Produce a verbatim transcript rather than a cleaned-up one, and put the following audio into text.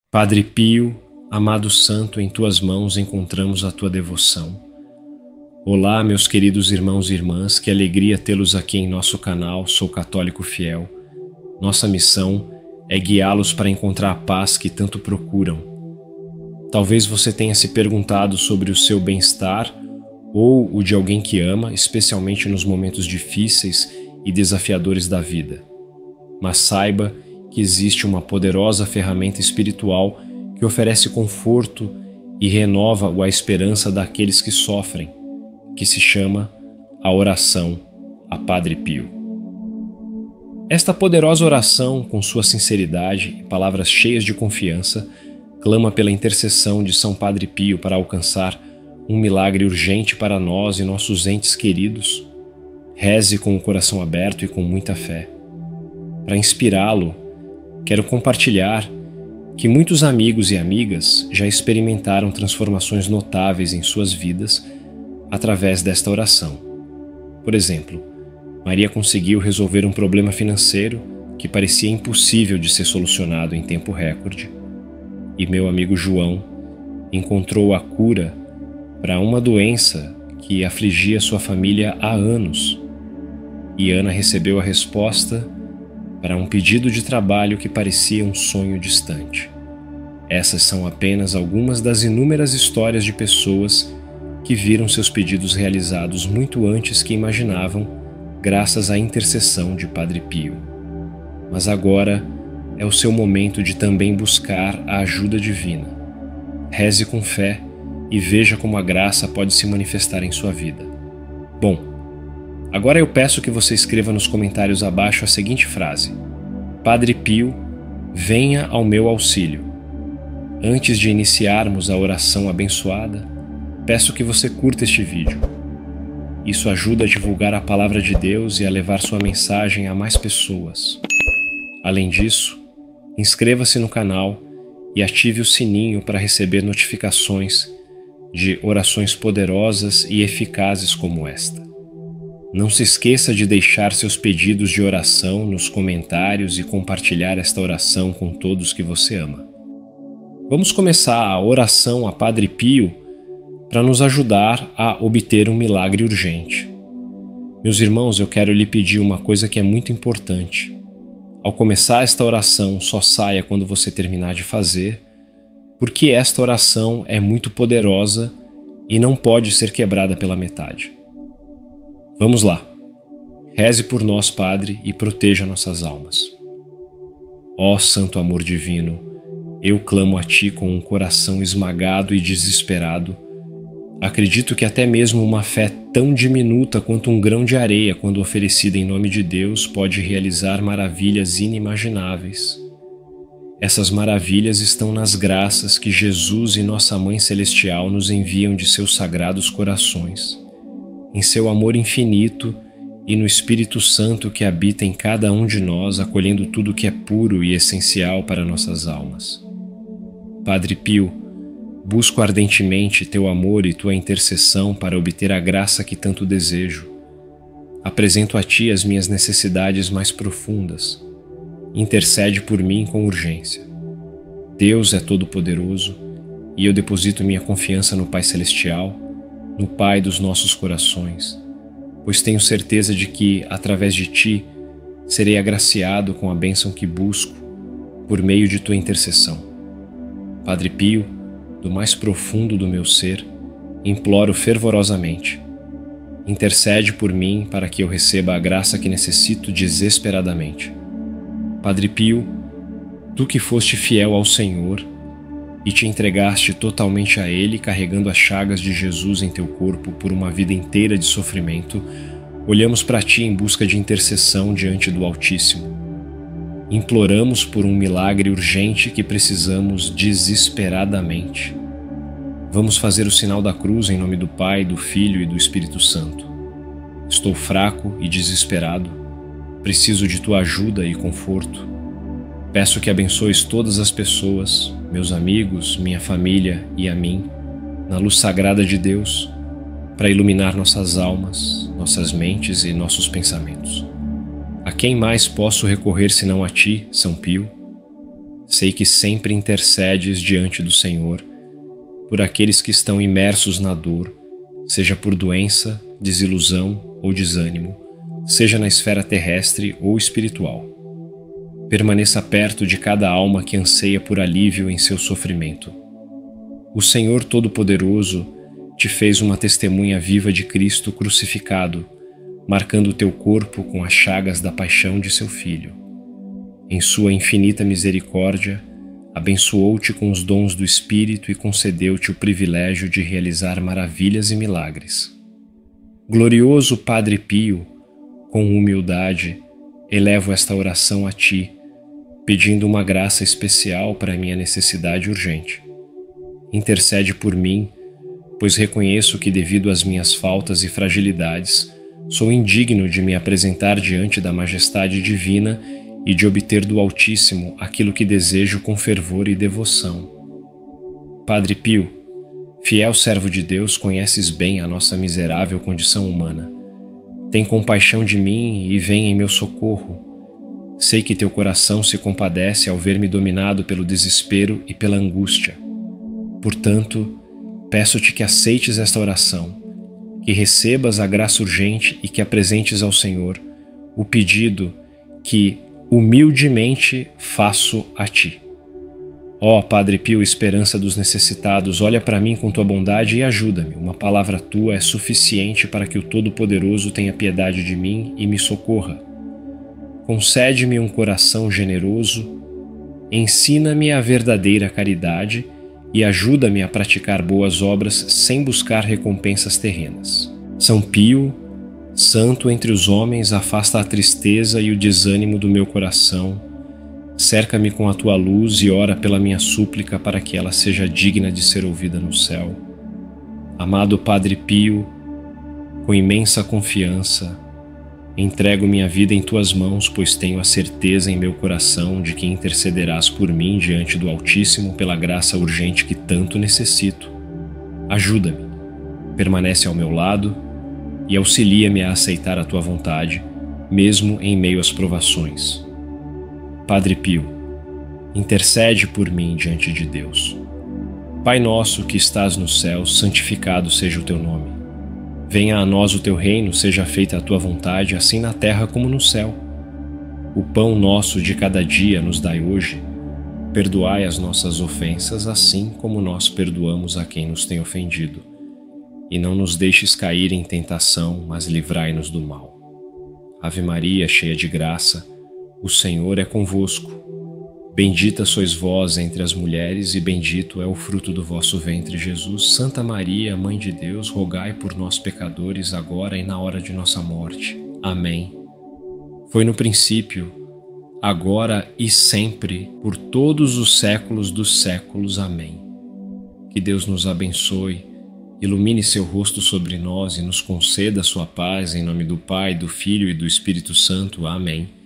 Padre Pio, amado santo, em tuas mãos encontramos a tua devoção. Olá, meus queridos irmãos e irmãs, que alegria tê-los aqui em nosso canal Sou Católico Fiel. Nossa missão é guiá-los para encontrar a paz que tanto procuram. Talvez você tenha se perguntado sobre o seu bem-estar ou o de alguém que ama, especialmente nos momentos difíceis e desafiadores da vida. Mas saiba que existe uma poderosa ferramenta espiritual que oferece conforto e renova a esperança daqueles que sofrem, que se chama a oração a Padre Pio. Esta poderosa oração, com sua sinceridade e palavras cheias de confiança, clama pela intercessão de São Padre Pio para alcançar um milagre urgente para nós e nossos entes queridos. Reze com o coração aberto e com muita fé. Para inspirá-lo, quero compartilhar que muitos amigos e amigas já experimentaram transformações notáveis em suas vidas através desta oração. Por exemplo, Maria conseguiu resolver um problema financeiro que parecia impossível de ser solucionado em tempo recorde, e meu amigo João encontrou a cura para uma doença que afligia sua família há anos, e Ana recebeu a resposta para um pedido de trabalho que parecia um sonho distante. Essas são apenas algumas das inúmeras histórias de pessoas que viram seus pedidos realizados muito antes que imaginavam, graças à intercessão de Padre Pio. Mas agora é o seu momento de também buscar a ajuda divina. Reze com fé e veja como a graça pode se manifestar em sua vida. Bom, agora eu peço que você escreva nos comentários abaixo a seguinte frase: Padre Pio, venha ao meu auxílio. Antes de iniciarmos a oração abençoada, peço que você curta este vídeo. Isso ajuda a divulgar a palavra de Deus e a levar sua mensagem a mais pessoas. Além disso, inscreva-se no canal e ative o sininho para receber notificações de orações poderosas e eficazes como esta. Não se esqueça de deixar seus pedidos de oração nos comentários e compartilhar esta oração com todos que você ama. Vamos começar a oração a Padre Pio para nos ajudar a obter um milagre urgente. Meus irmãos, eu quero lhe pedir uma coisa que é muito importante. Ao começar esta oração, só saia quando você terminar de fazer, porque esta oração é muito poderosa e não pode ser quebrada pela metade. Vamos lá. Reze por nós, Padre, e proteja nossas almas. Ó Santo Amor Divino, eu clamo a Ti com um coração esmagado e desesperado. Acredito que até mesmo uma fé tão diminuta quanto um grão de areia, quando oferecida em nome de Deus, pode realizar maravilhas inimagináveis. Essas maravilhas estão nas graças que Jesus e Nossa Mãe Celestial nos enviam de seus sagrados corações, em seu amor infinito e no Espírito Santo que habita em cada um de nós, acolhendo tudo que é puro e essencial para nossas almas. Padre Pio, busco ardentemente teu amor e tua intercessão para obter a graça que tanto desejo. Apresento a ti as minhas necessidades mais profundas. Intercede por mim com urgência. Deus é todo-poderoso e eu deposito minha confiança no Pai Celestial, no Pai dos nossos corações, pois tenho certeza de que, através de ti, serei agraciado com a bênção que busco por meio de tua intercessão. Padre Pio, do mais profundo do meu ser, imploro fervorosamente. Intercede por mim para que eu receba a graça que necessito desesperadamente. Padre Pio, tu que foste fiel ao Senhor e te entregaste totalmente a Ele, carregando as chagas de Jesus em teu corpo por uma vida inteira de sofrimento, olhamos para ti em busca de intercessão diante do Altíssimo. Imploramos por um milagre urgente que precisamos desesperadamente. Vamos fazer o sinal da cruz em nome do Pai, do Filho e do Espírito Santo. Estou fraco e desesperado. Preciso de tua ajuda e conforto. Peço que abençoes todas as pessoas, meus amigos, minha família e a mim, na luz sagrada de Deus, para iluminar nossas almas, nossas mentes e nossos pensamentos. A quem mais posso recorrer senão a ti, São Pio? Sei que sempre intercedes diante do Senhor por aqueles que estão imersos na dor, seja por doença, desilusão ou desânimo, seja na esfera terrestre ou espiritual. Permaneça perto de cada alma que anseia por alívio em seu sofrimento. O Senhor Todo-Poderoso te fez uma testemunha viva de Cristo crucificado, marcando o teu corpo com as chagas da paixão de seu Filho. Em sua infinita misericórdia, abençoou-te com os dons do Espírito e concedeu-te o privilégio de realizar maravilhas e milagres. Glorioso Padre Pio, com humildade, elevo esta oração a ti, pedindo uma graça especial para minha necessidade urgente. Intercede por mim, pois reconheço que, devido às minhas faltas e fragilidades, sou indigno de me apresentar diante da majestade divina e de obter do Altíssimo aquilo que desejo com fervor e devoção. Padre Pio, fiel servo de Deus, conheces bem a nossa miserável condição humana. Tem compaixão de mim e vem em meu socorro. Sei que teu coração se compadece ao ver-me dominado pelo desespero e pela angústia. Portanto, peço-te que aceites esta oração, que recebas a graça urgente e que apresentes ao Senhor o pedido que humildemente faço a ti. Ó Padre Pio, esperança dos necessitados, olha para mim com tua bondade e ajuda-me. Uma palavra tua é suficiente para que o Todo-Poderoso tenha piedade de mim e me socorra. Concede-me um coração generoso, ensina-me a verdadeira caridade e ajuda-me a praticar boas obras sem buscar recompensas terrenas. São Pio, santo entre os homens, afasta a tristeza e o desânimo do meu coração. Cerca-me com a tua luz e ora pela minha súplica para que ela seja digna de ser ouvida no céu. Amado Padre Pio, com imensa confiança, entrego minha vida em tuas mãos, pois tenho a certeza em meu coração de que intercederás por mim diante do Altíssimo pela graça urgente que tanto necessito. Ajuda-me, permanece ao meu lado e auxilia-me a aceitar a tua vontade, mesmo em meio às provações. Padre Pio, intercede por mim diante de Deus. Pai nosso que estás no céu, santificado seja o teu nome. Venha a nós o teu reino, seja feita a tua vontade, assim na terra como no céu. O pão nosso de cada dia nos dai hoje. Perdoai as nossas ofensas, assim como nós perdoamos a quem nos tem ofendido. E não nos deixes cair em tentação, mas livrai-nos do mal. Ave Maria, cheia de graça, o Senhor é convosco. Bendita sois vós entre as mulheres, e bendito é o fruto do vosso ventre, Jesus. Santa Maria, Mãe de Deus, rogai por nós, pecadores, agora e na hora de nossa morte. Amém. Foi no princípio, agora e sempre, por todos os séculos dos séculos. Amém. Que Deus nos abençoe, ilumine seu rosto sobre nós e nos conceda sua paz, em nome do Pai, do Filho e do Espírito Santo. Amém.